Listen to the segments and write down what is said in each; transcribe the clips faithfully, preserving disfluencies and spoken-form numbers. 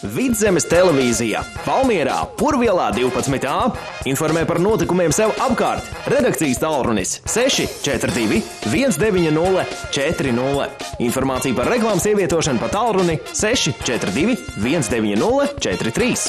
Vidzemes televīzijā, Valmierā, Purvielā divpadsmit A, informē par notikumiem sev apkārt. Redakcijas tālrunis seši četri divi viens deviņi nulle četri nulle. Informācija par reklāmas ievietošanu pa tālruni seši četri divi viens deviņi nulle četri trīs.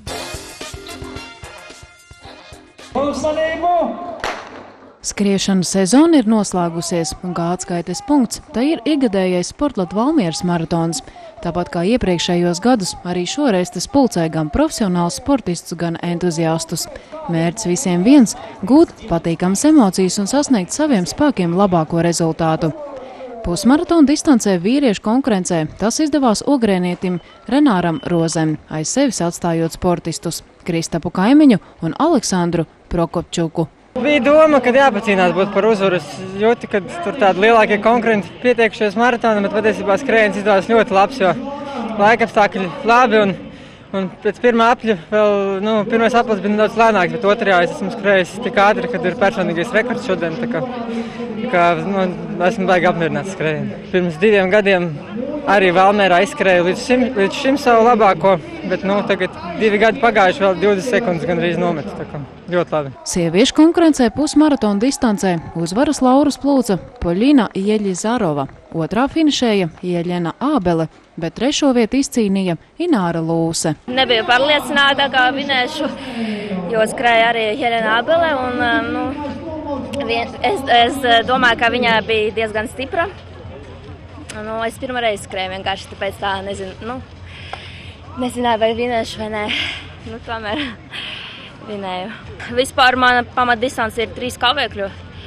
Uzmanību! Skriešanas sezona ir noslēgusies, un kā atskaites punkts, tā ir ikgadējais Sportlat Valmieras maratons. Tāpat kā iepriekšējos gadus, arī šoreiz tas pulcē gan profesionāls sportistus, gan entuziastus. Mērķis visiem viens – gūt patīkams emocijas un sasniegt saviem spēkiem labāko rezultātu. Pusmaratona distancē vīriešu konkurencē tas izdevās ogrēnietim Renāram Rozem, aiz sevis atstājot sportistus Kristapu Kaimiņu un Aleksandru Prokopčuku. Bija doma, ka jāpacīnās būt par uzvaru. Es jūtu, ka tur tādi lielākie konkurenti pieteikušies maratonam, bet patiesībā skrējiens izdevās ļoti labs, jo laikapstākļi labi un, un pēc pirmā apļa vēl, nu, pirmais aplis bija nedaudz lēnāks, bet otrajā es esmu skrējis tik ātri, kad ir personīgais rekords šodien, tā kā, tā kā nu, esmu baigi apmierināts skrējienu. Pirms diviem gadiem arī Valmierā izskrēju līdz šim, līdz šim savu labāko, bet nu, tagad divi gadi pagājuši, vēl divdesmit sekundes gandrīz nometu, tā kā ļoti labi. Sieviešu konkurencē pusmaratona distancē uzvaras laurus plūca Poļina Jeļizarova, otrā finišēja Jeļena Ābele, bet trešo vietu izcīnīja Ināra Lūse. Nebiju pārliecināta, kā vinēšu, jo skrēja arī Jeļena Ābele, un nu, vien, es, es domāju, ka viņa bija diezgan stipra. Nu, es pirmo reizi skrēju vienkārši, tāpēc tā nezinu, nu, nezināju, vai vinēšu vai nē. Nu, tomēr vinēju. Vispār mana pamatdistance ir trīs kavēkļu.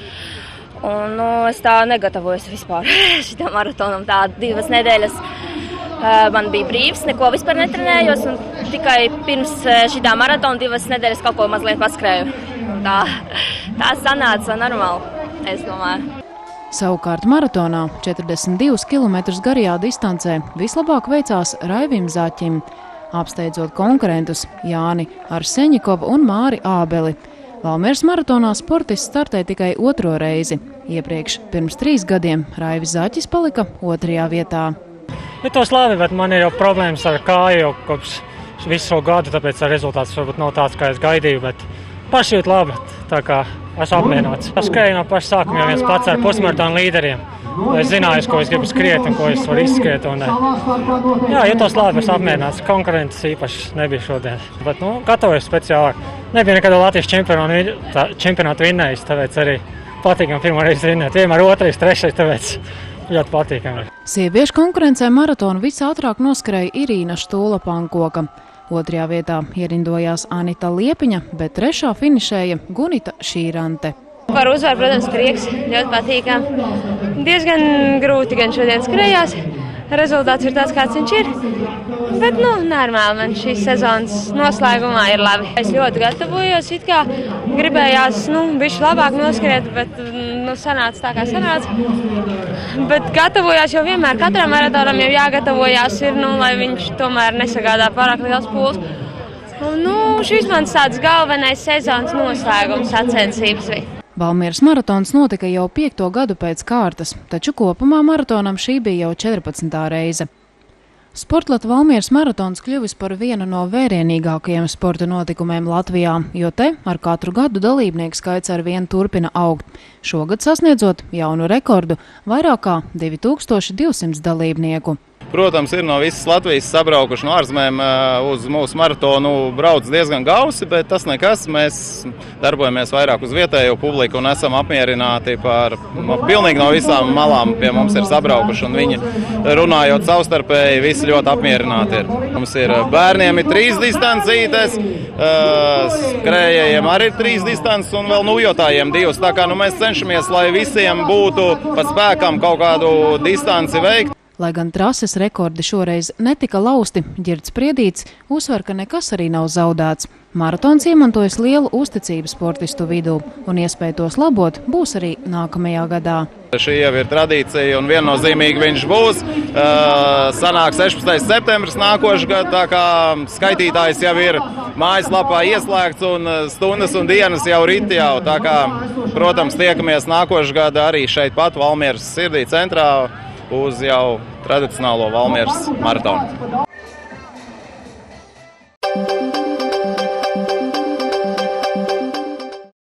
Un nu, es tā negatavojos vispār šitam maratonam. Tā divas nedēļas uh, man bija brīvs, neko vispār netrenējos. Un tikai pirms šitā maratona divas nedēļas kaut ko mazliet paskrēju. Un tā, tā sanāca normāli, es domāju. Savukārt maratonā četrdesmit divus kilometrus garajā distancē vislabāk veicās Raivim Zaķim, apsteidzot konkurentus Jāni Arseņikovu un Māri Ābeli. Valmieras maratonā sportists startē tikai otro reizi. Iepriekš pirms trīs gadiem Raivis Zaķis palika otrajā vietā. Jūtos labi, bet man ir jau problēmas ar kāju jau kopš visu šo gadu, tāpēc rezultāts varbūt nav tāds, kā es gaidīju, bet paši jūt labi, tā kā esmu apmierināts. Es skrēju no paša sākuma jau viens pats ar pusmaratonu līderiem. Es zināju, ko es gribu skriet un ko es varu izskriet. Un, jā, jūtos labi, esmu apmierināts. Konkurences īpaši nebija šodien. Bet, nu, gatavojos speciālāk. Nebija nekad Latvijas čempionātu vinnējis, tāpēc arī patīkami pirmo reizi vinnēt. Vienmēr otrais, trešais, tāpēc ļoti patīkami. Sieviešu konkurencē maratonu visātrāk noskrēja Irīna Štūla-Pankoka. Otrajā vietā ierindojās Anita Liepiņa, bet trešā finišēja Gunita Šīrante. Par uzvaru, protams, prieks, ļoti patīkami. Diezgan grūti gan šodien skrējās. Rezultāts ir tāds, kāds viņš ir. Bet, nu, normāli man šīs sezonas noslēgumā ir labi. Es ļoti gatavojos, it kā gribējās, nu, bišķi labāk noskriet, bet, nu, sanāca tā, kā sanāca. Bet gatavojās jau vienmēr, katram maratonam jau jāgatavojās ir, nu, lai viņš tomēr nesagādā pārāk liels pūles. Nu, šis mans tāds galvenais sezonas noslēgums sacensības bija. Valmieras maratons notika jau piekto gadu pēc kārtas, taču kopumā maratonam šī bija jau četrpadsmitā reize. Sportlat Valmieras maratons kļuvis par vienu no vērienīgākajiem sporta notikumiem Latvijā, jo te ar katru gadu dalībnieku skaits ar vienu turpina augt. Šogad sasniedzot jaunu rekordu vairāk kā divi tūkstoši divsimt dalībnieku. Protams, ir no visas Latvijas sabraukuši no ārzemēm uz mūsu maratonu brauc diezgan gausi, bet tas nekas. Mēs darbojamies vairāk uz vietējo publiku un esam apmierināti par pilnīgi no visām malām pie mums ir sabraukuši. Un viņi runājot savstarpēji, visi ļoti apmierināti ir. Mums ir bērniem ir trīs distancītes, skrējējiem arī ir trīs distances un vēl nujotājiem divas. Tā kā nu, mēs cenšamies, lai visiem būtu pa spēkam kaut kādu distanci veikt. Lai gan trases rekordi šoreiz netika lausti, Ģirds Priedīts uzsver, ka nekas arī nav zaudēts. Maratons iemantojas lielu uzticību sportistu vidū, un iespēja tos labot būs arī nākamajā gadā. Šī jau ir tradīcija un viennozīmīgi viņš būs. Sanāk sešpadsmitais septembris nākošais gads, tā kā skaitītājs jau ir mājaslapā ieslēgts un stundas un dienas jau rit jau. Tā kā, protams, tiekamies nākošais gada arī šeit pat Valmieras sirdī centrā uz jau tradicionālo Valmieras maratonu.